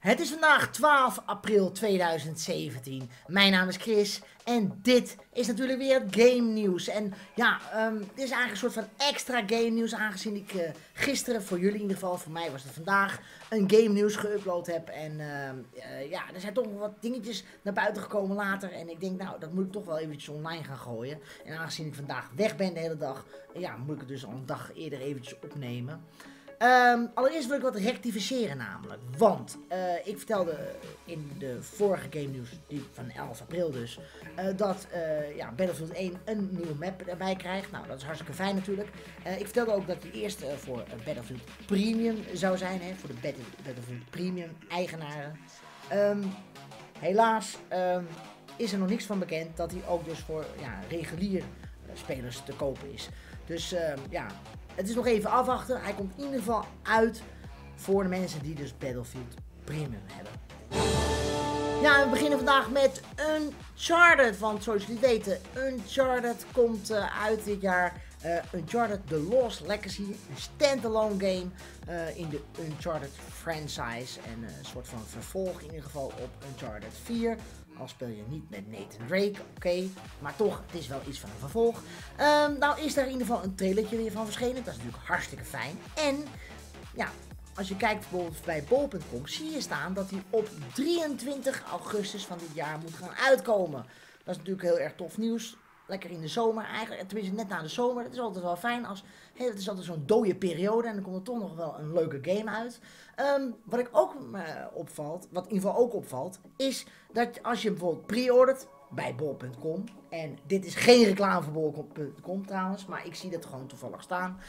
Het is vandaag 12 april 2017. Mijn naam is Chris en dit is natuurlijk weer het game nieuws. En ja, dit is eigenlijk een soort van extra game nieuws, aangezien ik gisteren, voor jullie in ieder geval, voor mij was het vandaag, een game nieuws geüpload heb. En ja, er zijn toch nog wat dingetjes naar buiten gekomen later. En ik denk, nou, dat moet ik toch wel eventjes online gaan gooien. En aangezien ik vandaag weg ben de hele dag, ja, moet ik het dus al een dag eerder eventjes opnemen. Allereerst wil ik wat rectificeren namelijk, want ik vertelde in de vorige game nieuws, die van 11 april dus, dat ja, Battlefield 1 een nieuwe map erbij krijgt. Nou, dat is hartstikke fijn natuurlijk. Ik vertelde ook dat die eerst voor Battlefield Premium zou zijn, hè, voor de Battlefield Premium eigenaren. Helaas is er nog niks van bekend dat die ook dus voor ja, regulier spelers te kopen is. Dus ja, het is nog even afwachten. Hij komt in ieder geval uit voor de mensen die dus Battlefield Premium hebben. Ja, we beginnen vandaag met Uncharted. Want zoals jullie weten, Uncharted komt uit dit jaar. Uncharted The Lost Legacy, een standalone game in de Uncharted franchise. En een soort van vervolg in ieder geval op Uncharted 4. Al speel je niet met Nathan Drake, oké, maar toch, het is wel iets van een vervolg. Nou is daar in ieder geval een trailertje weer van verschenen, dat is natuurlijk hartstikke fijn. En ja, als je kijkt bijvoorbeeld bij bol.com, zie je staan dat hij op 23 augustus van dit jaar moet gaan uitkomen. Dat is natuurlijk heel erg tof nieuws. Lekker in de zomer eigenlijk, tenminste net na de zomer. Dat is altijd wel fijn als, het is altijd zo'n dode periode en dan komt er toch nog wel een leuke game uit. Wat ik ook opvalt, wat in ieder geval ook opvalt, is dat als je bijvoorbeeld pre-ordert bij bol.com, en dit is geen reclame voor bol.com trouwens, maar ik zie dat gewoon toevallig staan,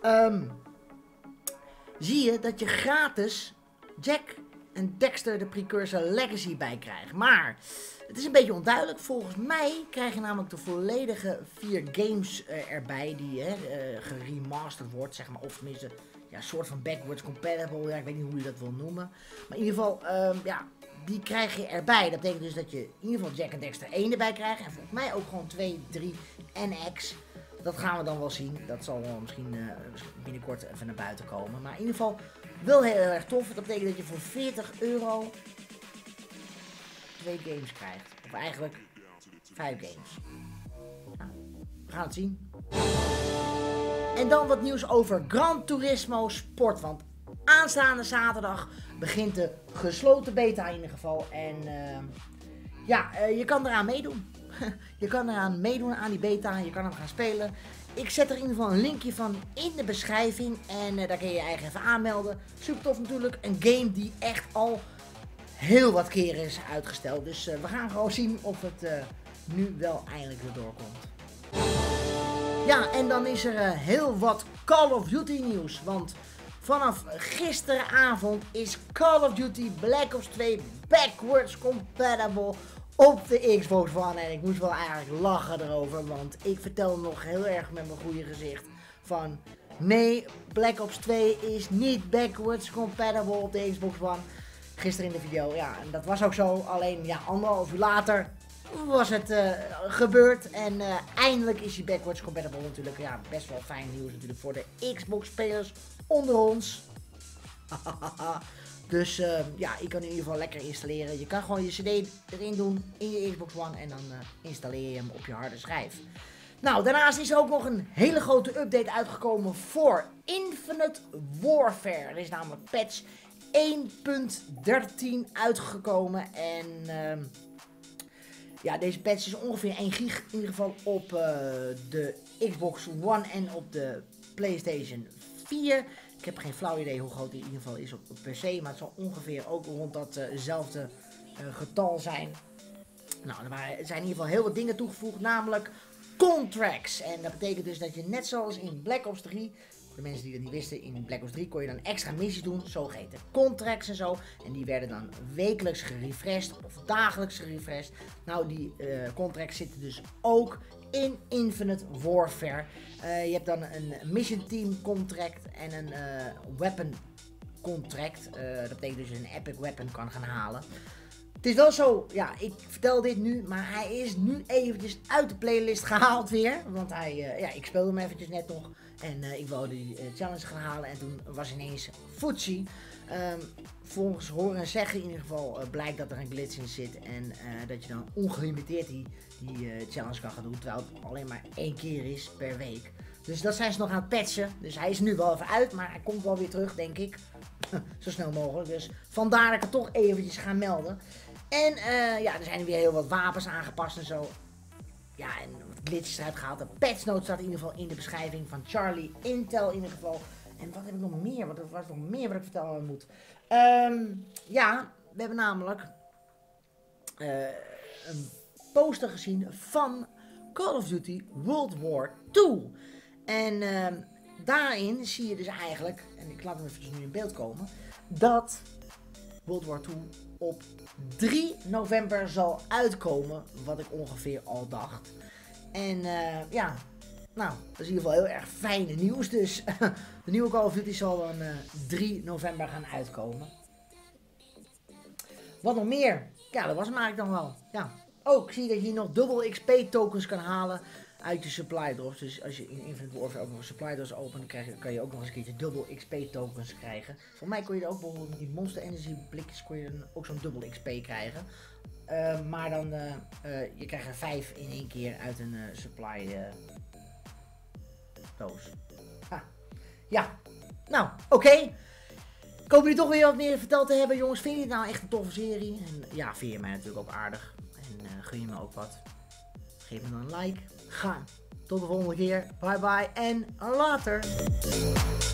zie je dat je gratis Jak en Dexter de Precursor Legacy bij krijgt. Maar het is een beetje onduidelijk. Volgens mij krijg je namelijk de volledige 4 games erbij die geremasterd wordt, zeg maar, of tenminste ja, een soort van backwards compatible. Ja, ik weet niet hoe je dat wil noemen. Maar in ieder geval, ja, die krijg je erbij. Dat betekent dus dat je in ieder geval Jak en Dexter 1 erbij krijgt. En volgens mij ook gewoon 2, 3 en X. Dat gaan we dan wel zien. Dat zal wel misschien binnenkort even naar buiten komen. Maar in ieder geval wel heel erg tof. Dat betekent dat je voor €40 2 games krijgt. Of eigenlijk 5 games. Nou, we gaan het zien. En dan wat nieuws over Gran Turismo Sport. Want aanstaande zaterdag begint de gesloten beta in ieder geval. En ja, je kan eraan meedoen. Je kan eraan meedoen aan die beta. Je kan hem gaan spelen. Ik zet er in ieder geval een linkje van in de beschrijving. En daar kun je je eigen even aanmelden. Super tof natuurlijk. Een game die echt al heel wat keren is uitgesteld. Dus we gaan gewoon zien of het nu wel eindelijk erdoor komt. Ja, en dan is er heel wat Call of Duty nieuws. Want vanaf gisteravond is Call of Duty Black Ops 2 backwards compatible op de Xbox One. En ik moest wel eigenlijk lachen erover, want ik vertel nog heel erg met mijn goede gezicht van nee, Black Ops 2 is niet backwards compatible op de Xbox One. Gisteren in de video, ja, en dat was ook zo. Alleen ja, 1,5 uur later was het gebeurd. En eindelijk is hij backwards compatible natuurlijk. Ja, best wel fijn nieuws natuurlijk voor de Xbox spelers onder ons. Dus ja, je kan in ieder geval lekker installeren. Je kan gewoon je CD erin doen in je Xbox One en dan installeer je hem op je harde schijf. Nou, daarnaast is er ook nog een hele grote update uitgekomen voor Infinite Warfare. Er is namelijk patch 1.13 uitgekomen en ja, deze patch is ongeveer 1 gig in ieder geval op de Xbox One en op de PlayStation 4. Ik heb geen flauw idee hoe groot die in ieder geval is op PC, maar het zal ongeveer ook rond datzelfde getal zijn. Nou, er zijn in ieder geval heel wat dingen toegevoegd, namelijk contracts. En dat betekent dus dat je net zoals in Black Ops 3... Voor de mensen die dat niet wisten, in Black Ops 3 kon je dan extra missies doen, zogeheten contracts en zo. En die werden dan wekelijks gerefreshed of dagelijks gerefreshed. Nou, die contracts zitten dus ook in Infinite Warfare. Je hebt dan een mission team contract en een weapon contract. Dat betekent dus dat je een epic weapon kan gaan halen. Het is wel zo, ja, ik vertel dit nu, maar hij is nu eventjes uit de playlist gehaald weer. Want hij, ja, ik speelde hem eventjes net nog en ik wilde die challenge gaan halen en toen was ineens Futsi. Volgens horen en zeggen in ieder geval blijkt dat er een glitch in zit. En dat je dan ongelimiteerd die challenge kan gaan doen. Terwijl het alleen maar 1 keer is per week. Dus dat zijn ze nog aan het patchen. Dus hij is nu wel even uit, maar hij komt wel weer terug, denk ik. Zo snel mogelijk. Dus vandaar dat ik het toch eventjes ga melden. En ja, er zijn weer heel wat wapens aangepast en zo. Ja, en wat glitches eruit gehaald. De patchnote staat in ieder geval in de beschrijving van Charlie Intel in ieder geval. En wat heb ik nog meer? Wat nog meer wat ik vertellen moet? Ja, we hebben namelijk een poster gezien van Call of Duty World War II. En daarin zie je dus eigenlijk, en ik laat hem even nu in beeld komen, dat World War II op 3 november zal uitkomen, wat ik ongeveer al dacht. En ja, nou, dat is in ieder geval heel erg fijne nieuws. Dus de nieuwe Call of Duty zal dan 3 november gaan uitkomen. Wat nog meer? Ja, dat was hem eigenlijk dan wel. Ja. Ook zie je dat je nog dubbel XP tokens kan halen uit je supply drops. Dus als je in Infinite Warfare ook nog een supply drops opent, kan je ook nog eens een keertje dubbel XP tokens krijgen. Voor mij kon je er ook bijvoorbeeld in Monster Energy blikjes kon je dan ook zo'n dubbel XP krijgen. Maar dan, je krijgt er 5 in één keer uit een supply doos. Ha. Ja, nou, oké. Ik hoop jullie toch weer wat meer verteld te hebben, jongens. Vind je het nou echt een toffe serie? En ja, vind je mij natuurlijk ook aardig. En gun je me ook wat. Geef me dan een like. Ga. Tot de volgende keer. Bye bye en later.